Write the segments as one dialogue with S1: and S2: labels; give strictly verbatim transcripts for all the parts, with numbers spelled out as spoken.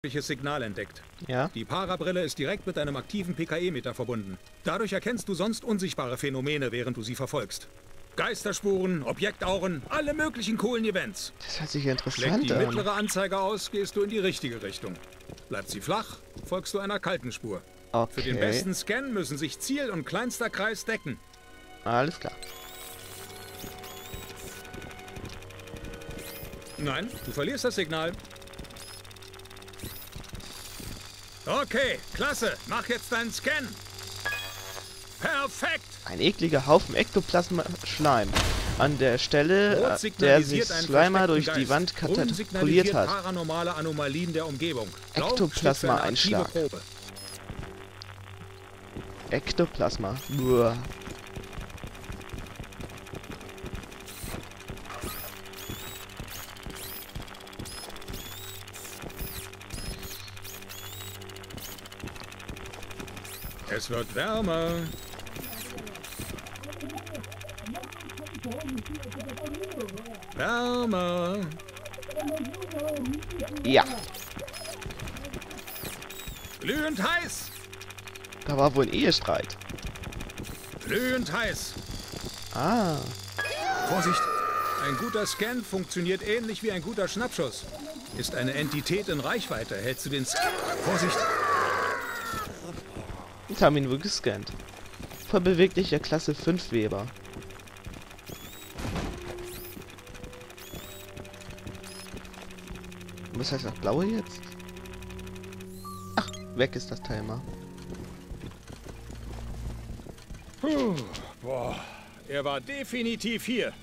S1: Signal entdeckt.
S2: Ja.
S1: Die Parabrille ist direkt mit einem aktiven P K E-Meter verbunden. Dadurch erkennst du sonst unsichtbare Phänomene, während du sie verfolgst. Geisterspuren, Objektauren, alle möglichen coolen Events.
S2: Das hört sich ja
S1: Schlägt
S2: interessant
S1: die
S2: an.
S1: mittlere Anzeige aus, gehst du in die richtige Richtung. Bleibt sie flach, folgst du einer kalten Spur.
S2: Okay.
S1: Für den besten Scan müssen sich Ziel und kleinster Kreis decken.
S2: Alles klar.
S1: Nein, du verlierst das Signal. Okay, klasse. Mach jetzt deinen Scan. Perfekt.
S2: Ein ekliger Haufen Ektoplasma-Schleim. An der Stelle,
S1: Rot
S2: äh, der
S1: signalisiert
S2: sich
S1: einen
S2: Slimer durch
S1: versteckten
S2: die Wand
S1: Geist. Grün
S2: katapultiert
S1: signalisiert
S2: hat.
S1: paranormale Anomalien der Umgebung. Blau steht für eine
S2: Ektoplasma-Einschlag.
S1: aktive Probe.
S2: Ektoplasma. Uah.
S1: Es wird wärmer. Wärmer.
S2: Ja,
S1: Glühend heiß.
S2: da war wohl ein Ehestreit.
S1: Glühend heiß.
S2: Ah,
S1: Vorsicht! Ein guter Scan funktioniert ähnlich wie ein guter Schnappschuss. Ist eine Entität in Reichweite, hältst du den Scan... Vorsicht!
S2: jetzt haben wir ihn wohl gescannt. Voll beweglicher Klasse fünf Weber. Was heißt das blaue jetzt? Ach, weg ist das Teil mal.
S1: Puh, boah, er war definitiv hier.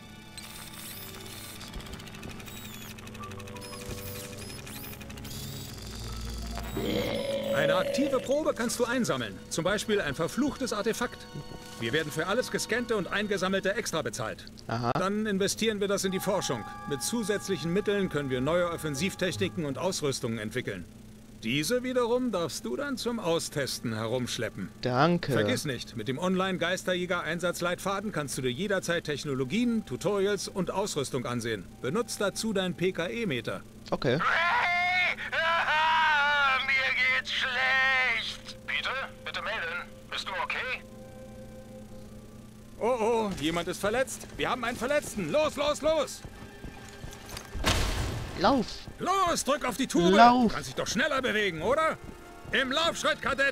S1: Eine aktive Probe kannst du einsammeln. Zum Beispiel ein verfluchtes Artefakt. Wir werden für alles Gescannte und Eingesammelte extra bezahlt.
S2: Aha.
S1: Dann investieren wir das in die Forschung. Mit zusätzlichen Mitteln können wir neue Offensivtechniken und Ausrüstungen entwickeln. Diese wiederum darfst du dann zum Austesten herumschleppen.
S2: Danke.
S1: Vergiss nicht, mit dem Online-Geisterjäger-Einsatzleitfaden kannst du dir jederzeit Technologien, Tutorials und Ausrüstung ansehen. Benutzt dazu deinen P K E-Meter.
S2: Okay.
S3: Ray! Ah, mir geht's schlecht. Peter, bitte melden. Bist du okay?
S1: Oh oh, jemand ist verletzt. Wir haben einen Verletzten. Los, los, los!
S2: Lauf.
S1: Los, drück auf die Tube!
S2: Lauf.
S1: Kannst dich doch schneller bewegen, oder? Im Laufschritt, Kadett!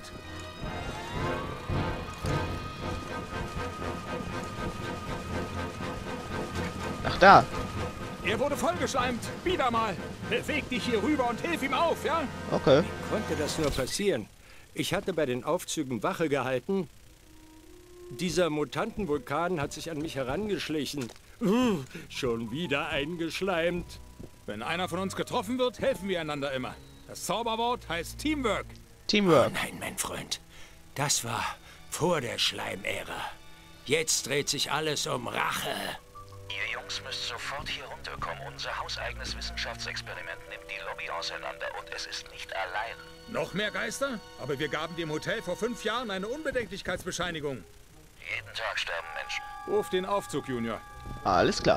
S2: Ach da.
S1: Er wurde vollgeschleimt. Wieder mal. Beweg dich hier rüber und hilf ihm auf, ja?
S2: Okay.
S4: Konnte das nur passieren? Ich hatte bei den Aufzügen Wache gehalten. Dieser Mutantenvulkan hat sich an mich herangeschlichen. Uh, schon wieder eingeschleimt.
S1: Wenn einer von uns getroffen wird, helfen wir einander immer. Das Zauberwort heißt Teamwork.
S2: Teamwork.
S4: Oh nein, mein Freund. Das war vor der Schleimära. Jetzt dreht sich alles um Rache.
S3: Ihr Jungs müsst sofort hier runterkommen. Unser hauseigenes Wissenschaftsexperiment nimmt die Lobby auseinander und es ist nicht allein.
S1: Noch mehr Geister? Aber wir gaben dem Hotel vor fünf Jahren eine Unbedenklichkeitsbescheinigung.
S3: Jeden Tag sterben Menschen.
S1: Ruf den Aufzug, Junior.
S2: Alles klar.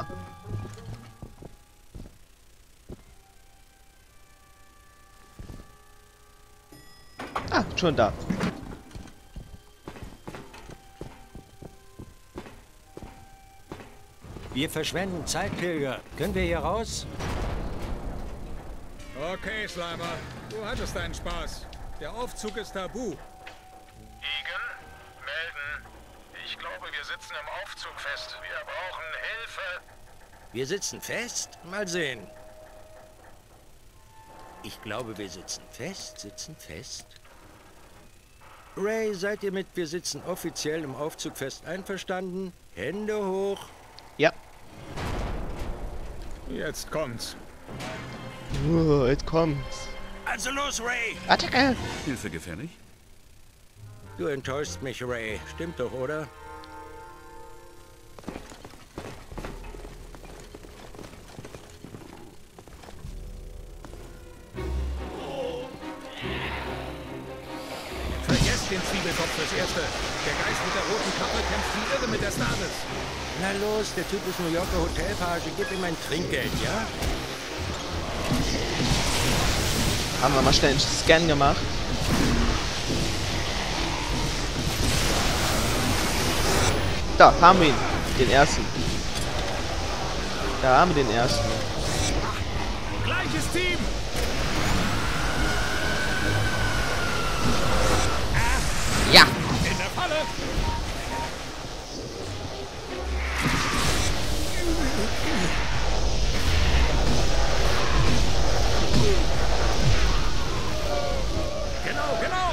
S2: Ah, schon da.
S4: Wir verschwenden Zeit, Pilger. Können wir hier raus?
S1: Okay, Slimer. Du hattest deinen Spaß. Der Aufzug ist tabu.
S3: Egan, melden. Ich glaube, wir sitzen im Aufzug fest. Wir brauchen Hilfe.
S4: Wir sitzen fest? Mal sehen. Ich glaube, wir sitzen fest, sitzen fest. Ray, seid ihr mit Wir sitzen offiziell im Aufzug fest einverstanden? Hände hoch.
S2: Ja.
S1: Jetzt kommt's.
S2: Uh, jetzt kommt's.
S4: Also los, Ray!
S2: Attacke!
S5: Hilfe gefährlich?
S4: Du enttäuschst mich, Ray. Stimmt doch, oder?
S1: Vergesst den Zwiebelkopf fürs Erste. Der Geist mit der roten Kappe kämpft wie irre mit der Stasis.
S4: Na los, der Typ ist New Yorker Hotelpage. Gib ihm ein Trinkgeld, ja?
S2: Haben wir mal schnell einen Scan gemacht. Da haben wir ihn. Den ersten. Da haben wir den ersten.
S1: Gleiches Team!
S2: Ja!
S1: In der Falle! Genau, genau!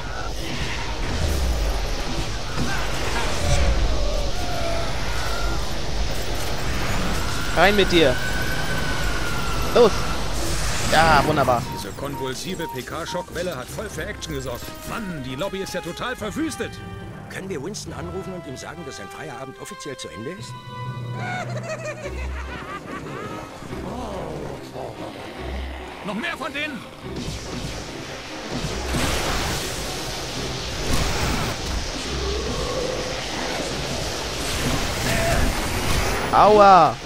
S2: Rein mit dir! Los! Ja, wunderbar.
S1: Diese konvulsive P K-Schockwelle hat voll für Action gesorgt. Mann, die Lobby ist ja total verwüstet.
S4: Können wir Winston anrufen und ihm sagen, dass sein Feierabend offiziell zu Ende ist?
S1: Noch mehr von denen?
S2: Aua!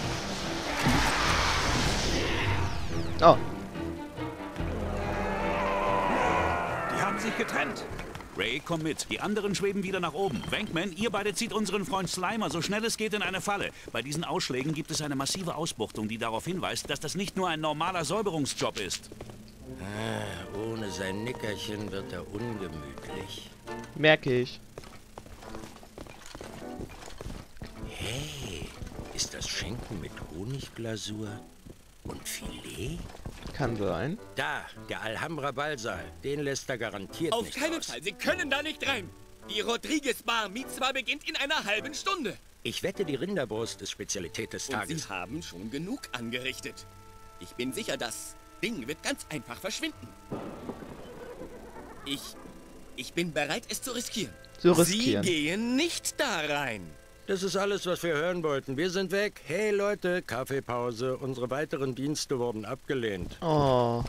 S2: Oh,
S5: Die haben sich getrennt. Ray, komm mit. Die anderen schweben wieder nach oben. Wankman, ihr beide zieht unseren Freund Slimer so schnell es geht in eine Falle. Bei diesen Ausschlägen gibt es eine massive Ausbuchtung, die darauf hinweist, dass das nicht nur ein normaler Säuberungsjob ist.
S4: Ah, ohne sein Nickerchen wird er ungemütlich.
S2: merke ich.
S4: Hey, ist das Schinken mit Honigglasur und Filet?
S2: Kann sein.
S4: Da, der Alhambra Ballsaal. Den lässt er garantiert
S6: Auf
S4: nicht
S6: keinen
S4: raus.
S6: Fall, Sie können da nicht rein. Die Rodriguez Bar Mitzwa beginnt in einer halben Stunde.
S4: Ich wette, die Rinderbrust ist Spezialität des
S6: Und
S4: Tages.
S6: Sie haben schon genug angerichtet. Ich bin sicher, das Ding wird ganz einfach verschwinden. Ich... ich bin bereit, es zu riskieren.
S2: Zu
S6: Sie
S2: riskieren.
S6: gehen nicht da rein.
S4: Das ist alles, was wir hören wollten. Wir sind weg. Hey Leute, Kaffeepause. Unsere weiteren Dienste wurden abgelehnt.
S2: Oh.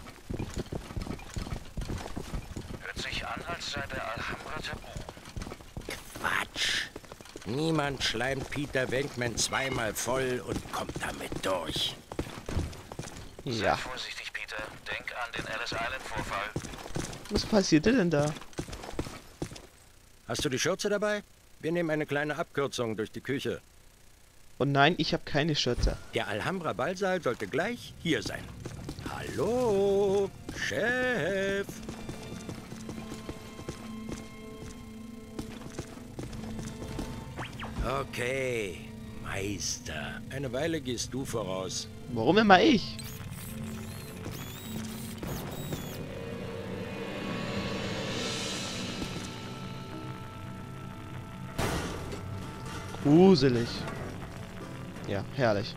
S3: Hört sich an, als sei der Alhambra tabu.
S4: Quatsch. Niemand schleimt Peter Wankman zweimal voll und kommt damit durch.
S2: Ja.
S3: Sei vorsichtig, Peter. Denk an den Ellis Island-Vorfall.
S2: Was passierte denn da?
S4: Hast du die Schürze dabei? Wir nehmen eine kleine Abkürzung durch die Küche.
S2: Und nein, ich habe keine Schürze.
S4: Der Alhambra Ballsaal sollte gleich hier sein. Hallo, Chef. Okay, Meister. Eine Weile gehst du voraus.
S2: Warum immer ich? Gruselig. Ja, herrlich.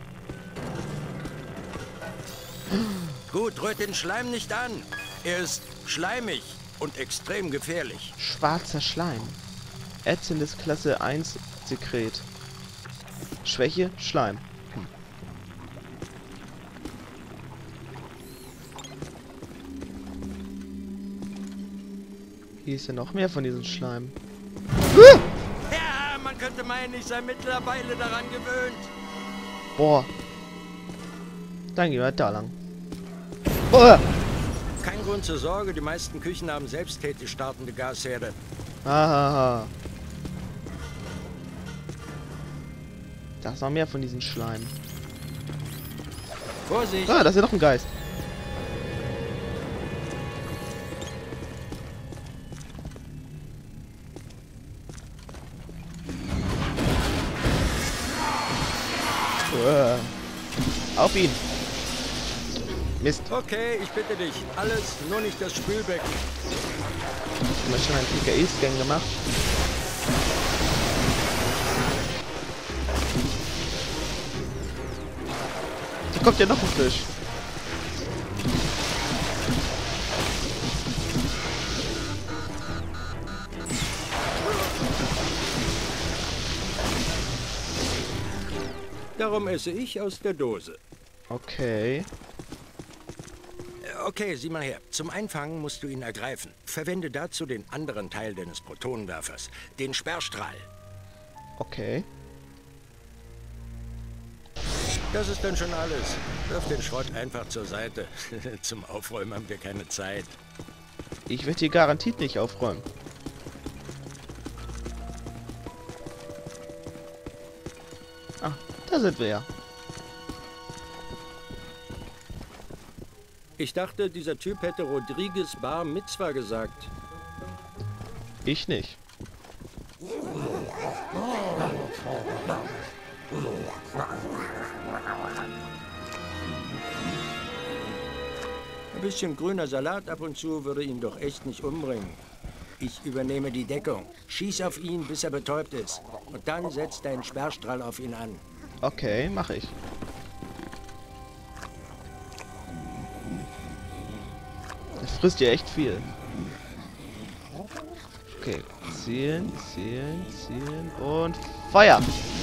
S4: Gut, rührt den Schleim nicht an. Er ist schleimig und extrem gefährlich.
S2: Schwarzer Schleim. Ätzendes Klasse eins Sekret. Schwäche, Schleim. Hm. Hier ist ja noch mehr von diesen Schleim.
S4: Ja, man könnte meinen, ich sei mittlerweile daran gewöhnt.
S2: Boah. Dann gehen wir da lang. Boah.
S4: Kein Grund zur Sorge, die meisten Küchen haben selbsttätig startende Gasherde.
S2: Aha. Da ist noch mehr von diesen Schleim.
S4: Vorsicht!
S2: Ah, da ist ja noch ein Geist. Uah. Auf ihn. Mist.
S4: Okay, ich bitte dich. Alles, nur nicht das Spülbecken.
S2: Haben wir schon einen P K E-Scan gemacht? Da kommt ja noch ein Fisch.
S4: Darum esse ich aus der Dose.
S2: Okay.
S4: Äh, Okay, sieh mal her. Zum Einfangen musst du ihn ergreifen. Verwende dazu den anderen Teil deines Protonenwerfers, den Sperrstrahl.
S2: Okay.
S4: Das ist dann schon alles. Wirf den Schrott einfach zur Seite. Zum Aufräumen haben wir keine Zeit.
S2: Ich werde hier garantiert nicht aufräumen. Ah, da sind wir ja.
S4: Ich dachte, dieser Typ hätte Rodriguez Bar Mitzwa gesagt.
S2: Ich nicht.
S4: Ein bisschen grüner Salat ab und zu würde ihn doch echt nicht umbringen. Ich übernehme die Deckung. Schieß auf ihn, bis er betäubt ist. Und dann setz deinen Sperrstrahl auf ihn an.
S2: Okay, mache ich. Das frisst ja echt viel. Okay, zielen, zielen, zielen und Feuer!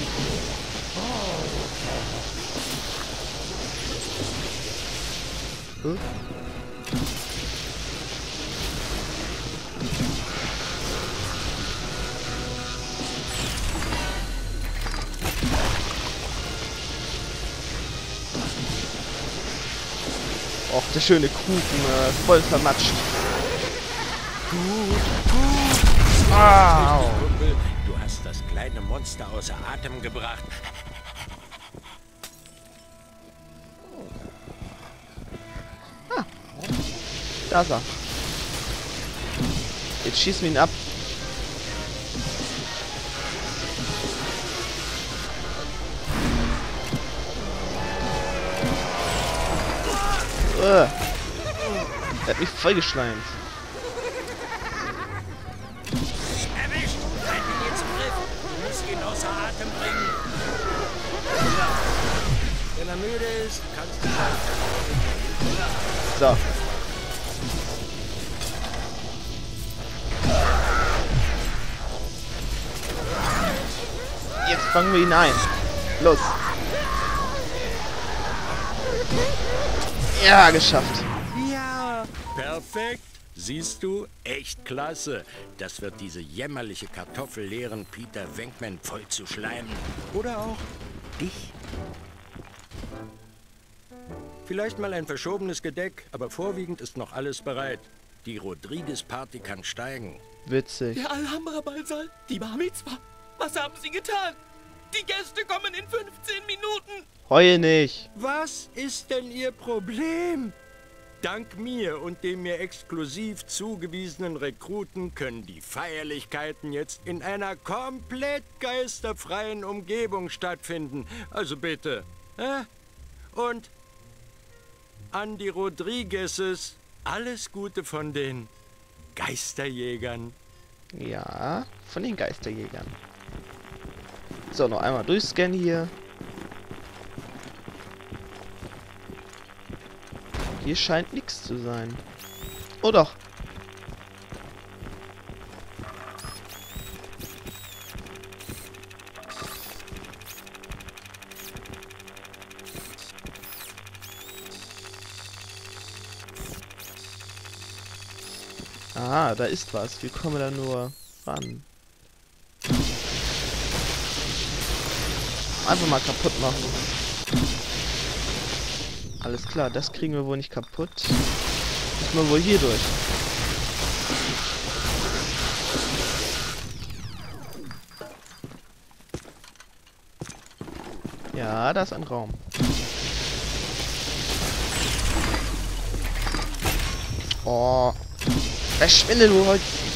S2: Huh? Och, der schöne Kuchen, äh, voll vermatscht.
S4: Gut, gut.
S2: Au.
S4: Kumpel. Du hast das kleine Monster außer Atem gebracht.
S2: Da ist er. Jetzt schießen wir ihn ab. Uh. Er hat mich vollgeschleimt.
S4: Erwischt! Halt ihn jetzt im Griff! Du musst ihn außer Atem bringen. Wenn er müde ist, kannst du...
S2: So. Jetzt fangen wir ihn ein. Los. Ja, geschafft.
S4: Ja, perfekt. Siehst du? Echt klasse. Das wird diese jämmerliche Kartoffel lehren Peter Venkman voll zu schleimen. Oder auch dich. Vielleicht mal ein verschobenes Gedeck, aber vorwiegend ist noch alles bereit. Die Rodriguez-Party kann steigen.
S2: Witzig.
S6: Der Alhambra-Ballsaal, die Bar Mitzwa. Was haben Sie getan? Die Gäste kommen in fünfzehn Minuten.
S2: Heul nicht.
S4: Was ist denn Ihr Problem? Dank mir und dem mir exklusiv zugewiesenen Rekruten können die Feierlichkeiten jetzt in einer komplett geisterfreien Umgebung stattfinden. Also bitte. Äh? Und an die Rodriguezes alles Gute von den Geisterjägern.
S2: Ja, von den Geisterjägern. So, noch einmal durchscannen hier. Hier scheint nichts zu sein. Oh doch. Ah, da ist was. Wie kommen wir da nur ran? Einfach mal kaputt machen. Alles klar, das kriegen wir wohl nicht kaputt. Müssen wir wohl hier durch. Ja, da ist ein Raum. Oh. Verschwinde, du Holz.